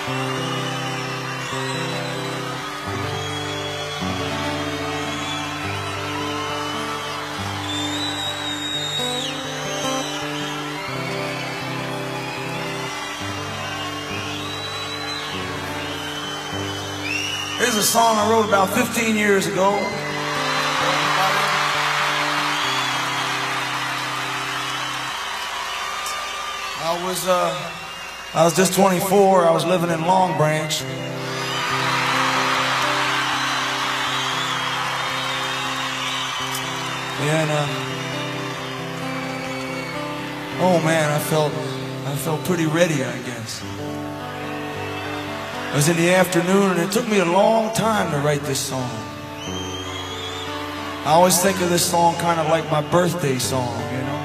Here's a song I wrote about 15 years ago. I was just 24. I was living in Long Branch. And oh man, I felt pretty ready, I guess. It was in the afternoon, and it took me a long time to write this song. I always think of this song kind of like my birthday song, you know.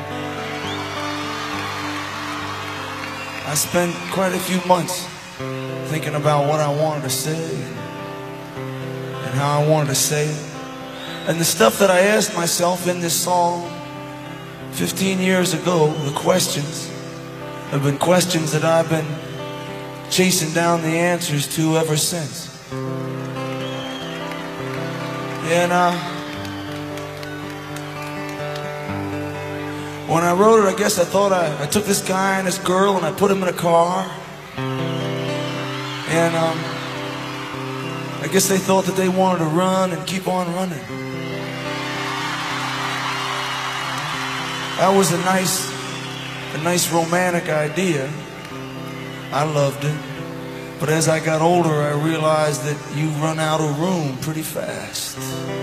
I spent quite a few months thinking about what I wanted to say and how I wanted to say it. And the stuff that I asked myself in this song 15 years ago, the questions, have been questions that I've been chasing down the answers to ever since. And when I wrote it, I guess I thought I took this guy and this girl and I put them in a car. And I guess they thought that they wanted to run and keep on running. That was a nice romantic idea. I loved it. But as I got older, I realized that you run out of room pretty fast.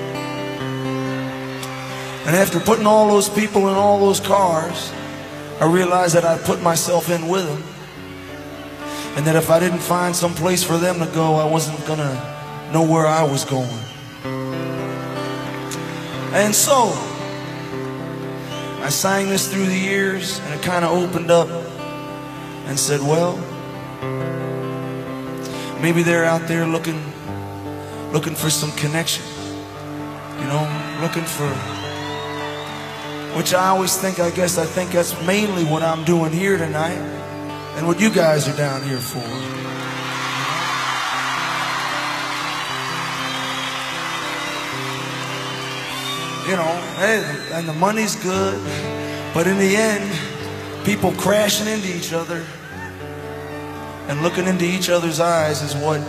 And after putting all those people in all those cars, I realized that I'd put myself in with them. And that if I didn't find some place for them to go, I wasn't gonna know where I was going. And so, I sang this through the years, and it kind of opened up and said, well, maybe they're out there looking for some connection, you know, looking for, which I always think, I think that's mainly what I'm doing here tonight, and what you guys are down here for. You know, and the money's good, but in the end, people crashing into each other and looking into each other's eyes is what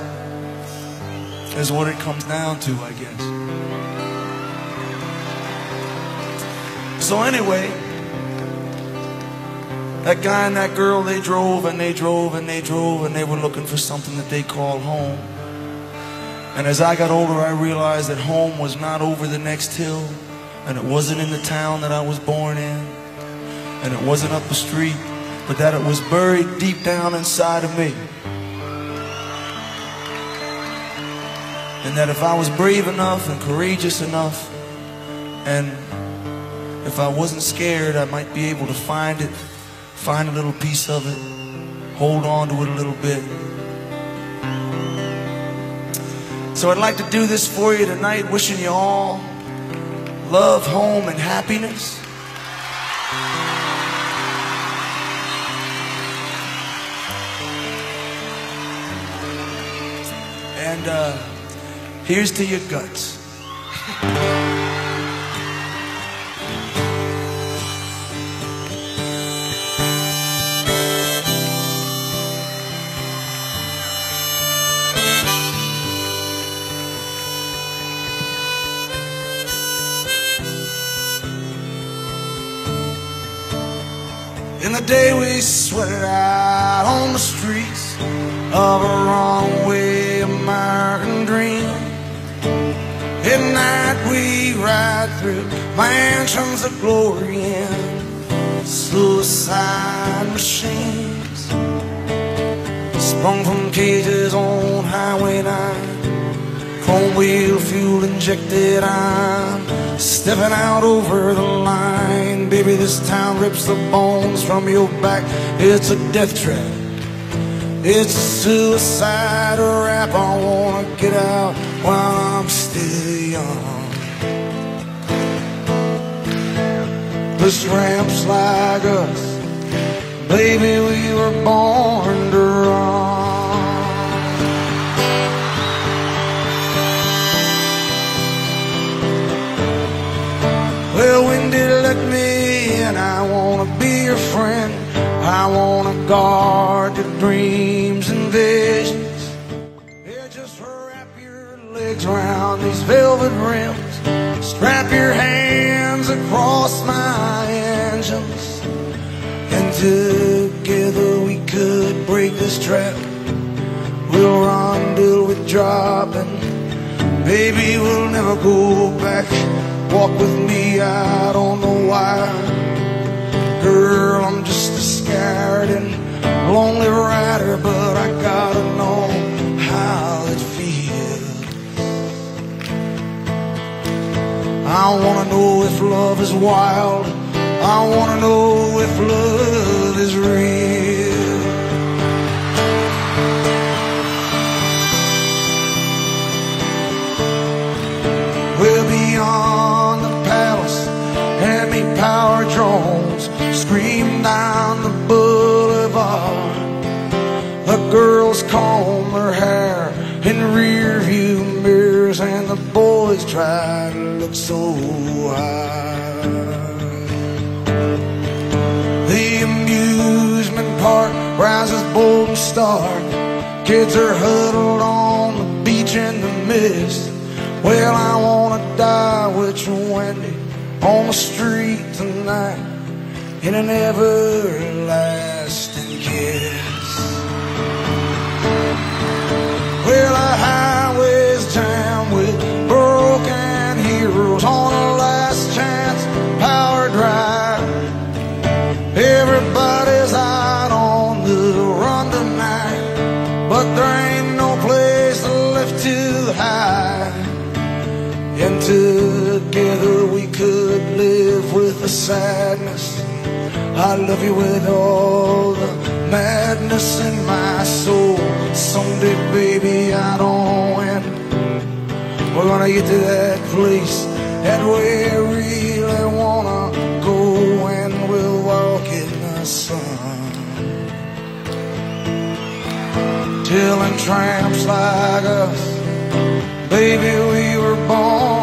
it comes down to, I guess. So anyway, that guy and that girl, they drove and they drove and they drove, and they were looking for something that they called home. And as I got older, I realized that home was not over the next hill, and it wasn't in the town that I was born in, and it wasn't up the street, but that it was buried deep down inside of me. And that if I was brave enough and courageous enough, and if I wasn't scared, I might be able to find it, find a little piece of it, hold on to it a little bit. So I'd like to do this for you tonight, wishing you all love, home, and happiness. And here's to your guts. In the day we sweated out on the streets of a runaway American dream. At night we ride through mansions of glory and suicide machines, sprung from cages on Highway 9, chrome wheel, fuel injected. I'm stepping out over the line. Baby, this town rips the bones from your back. It's a death trap, it's a suicide rap. I wanna get out while I'm still young. The tramps like us, baby, we were born to run. wanna guard your dreams and visions. Yeah, just wrap your legs around these velvet rims, strap your hands across my engines, and together we could break this trap. We'll run till we drop, and baby, we'll never go back. Walk with me out on the wire. Girl, I'm just a scared and lonely rider, but I gotta know how it feels. I wanna know if love is wild. I wanna know if love is real. We're beyond the palace, enemy power drones scream down the boulevard. The girls comb their hair in rear view mirrors, and the boys try to look so high. The amusement park rises bold and stark. Kids are huddled on the beach in the mist. Well, I wanna die with you, Wendy, on the street tonight, in an everlasting kiss. Well, the highway's jammed with broken heroes on a last chance power drive. Everybody's out on the run tonight, but there ain't no place left to hide. And together we could live with the sadness. I love you with all the madness in my soul. Someday, baby, I don't win. We're gonna get to that place that we really wanna go, and we'll walk in the sun, telling tramps like us, baby, we were born